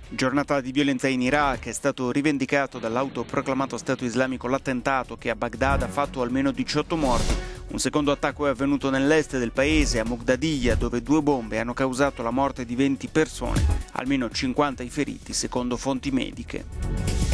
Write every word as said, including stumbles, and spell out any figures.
Giornata di violenza in Iraq, è stato rivendicato dall'autoproclamato Stato islamico l'attentato che a Baghdad ha fatto almeno diciotto morti. Un secondo attacco è avvenuto nell'est del paese, a Muqdadiyah, dove due bombe hanno causato la morte di venti persone, almeno cinquanta i feriti secondo fonti mediche.